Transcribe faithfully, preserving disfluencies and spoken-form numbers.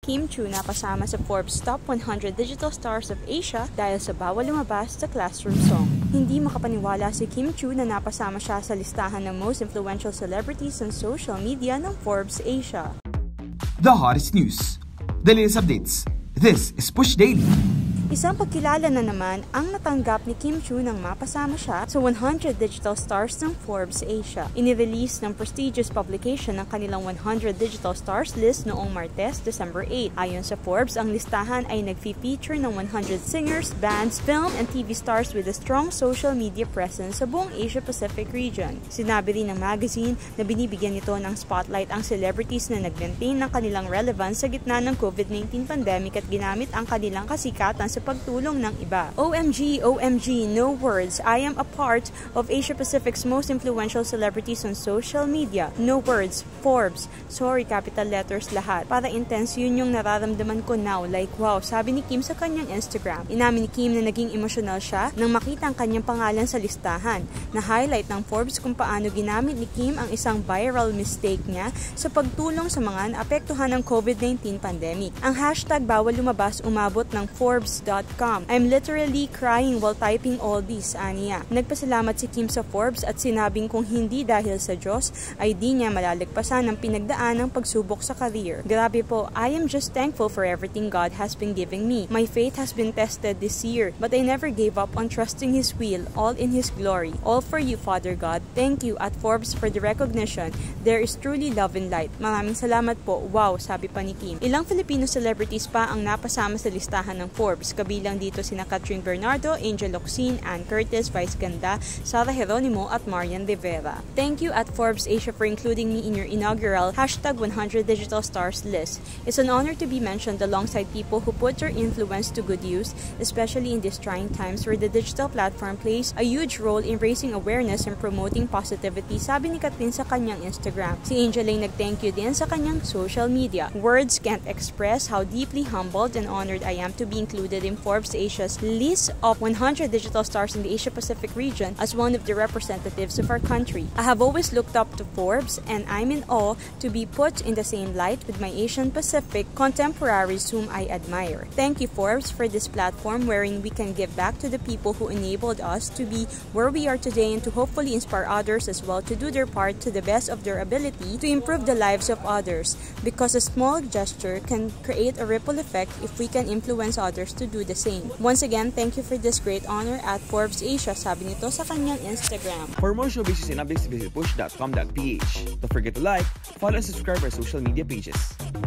Kim Chiu napasama sa Forbes Top one hundred Digital Stars of Asia dahil sa Bawal Lumabas sa Classroom song. Hindi makapaniwala si Kim Chiu na napasama siya sa listahan ng most influential celebrities on social media ng Forbes Asia. The hottest news, the latest updates. This is Push Daily. Isang pagkilala na naman ang natanggap ni Kim Chiu nang mapasama siya sa one hundred Digital Stars ng Forbes Asia. Inirelease ng prestigious publication ng kanilang one hundred Digital Stars list noong Martes, December eight. Ayon sa Forbes, ang listahan ay nag-feature ng one hundred singers, bands, film, and T V stars with a strong social media presence sa buong Asia-Pacific region. Sinabi rin ng magazine na binibigyan nito ng spotlight ang celebrities na nag-maintain ng kanilang relevance sa gitna ng COVID nineteen pandemic at ginamit ang kanilang kasikatan sa pagtulong ng iba. O M G, O M G, no words. I am a part of Asia-Pacific's most influential celebrities on social media. No words. Forbes. Sorry, capital letters lahat. Para intense yun yung nararamdaman ko now. Like, wow, sabi ni Kim sa kanyang Instagram. Inamin ni Kim na naging emotional siya nang makita ang kanyang pangalan sa listahan. Na-highlight ng Forbes kung paano ginamit ni Kim ang isang viral mistake niya sa pagtulong sa mga naapektuhan ng COVID nineteen pandemic. Ang hashtag bawal lumabas umabot ng Forbes dot com. I'm literally crying while typing all this, aniya. Nagpasalamat si Kim sa Forbes at sinabing kung hindi dahil sa Diyos ay di niya malalagpasan ang pinagdaan ng pagsubok sa career. Grabe po, I am just thankful for everything God has been giving me. My faith has been tested this year, but I never gave up on trusting His will, all in His glory. All for you, Father God. Thank you at Forbes for the recognition. There is truly love and light. Maraming salamat po. Wow, sabi pa ni Kim. Ilang Filipino celebrities pa ang napasama sa listahan ng Forbes. Kabilang dito sina Catherine Bernardo, Angel Locsin, Ann Curtis, Vice Ganda, Sara Geronimo at Marian Rivera. Thank you at Forbes Asia for including me in your inaugural hashtag one hundred Digital Stars list. It's an honor to be mentioned alongside people who put their influence to good use, especially in these trying times where the digital platform plays a huge role in raising awareness and promoting positivity, sabi ni Catherine sa kanyang Instagram. Si Angel ay nag-thank you din sa kanyang social media. Words can't express how deeply humbled and honored I am to be included in Forbes Asia's list of one hundred digital stars in the Asia-Pacific region as one of the representatives of our country. I have always looked up to Forbes and I'm in awe to be put in the same light with my Asian-Pacific contemporaries whom I admire. Thank you, Forbes, for this platform wherein we can give back to the people who enabled us to be where we are today and to hopefully inspire others as well to do their part to the best of their ability to improve the lives of others, because a small gesture can create a ripple effect if we can influence others to do the same. Once again, thank you for this great honor at Forbes Asia, sabi nito sa kanyang Instagram. For more showbiz and updates, visit push dot com dot p h. Don't forget to like, follow, and subscribe our social media pages.